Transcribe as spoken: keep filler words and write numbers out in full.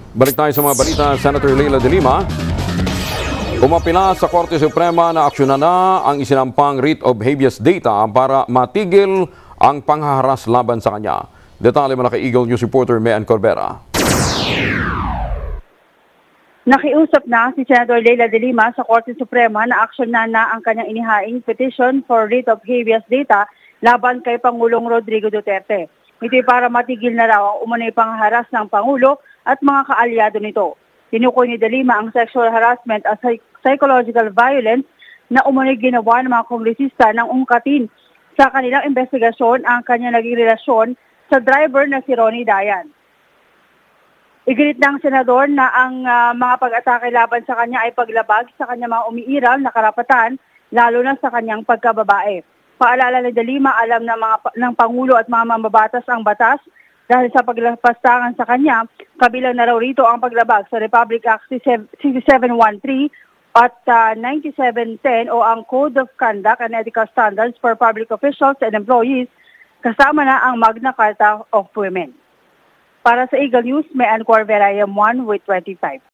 Balik tayo sa mga balita. Senator Leila De Lima, umapila sa Korte Suprema na aksyonan na ang isinampang writ of habeas data para matigil ang panghaharas laban sa kanya. Detalye mula kay Eagle News reporter Mean Corbera. Nakiusap na si Senator Leila De Lima sa Korte Suprema na aksyonan na ang kanyang inihaing petition for writ of habeas data laban kay Pangulong Rodrigo Duterte. Ito'y para matigil na raw ang umano'y panghaharas ng Pangulo at mga kaalyado nito. Tinukoy ni De Lima ang sexual harassment at psychological violence na umano'y ginawa ng mga kongresista ng ungkatin sa kanilang investigasyon ang kanyang naging relasyon sa driver na si Ronnie Dayan. Iginit ng senador na ang uh, mga pag-atake laban sa kanya ay paglabag sa kanyang mga umiiral na karapatan, lalo na sa kanyang pagkababae. Paalala ni De Lima, alam ng, mga, ng Pangulo at mga mambabatas ang batas dahil sa paglapastangan sa kanya, kabilang na raw rito ang paglabag sa Republic Act sixty-seven thirteen at uh, ninety-seven ten o ang Code of Conduct and Ethical Standards for Public Officials and Employees, kasama na ang Magna Carta of Women. Para sa Eagle News, Mean Corbera, one with twenty-five.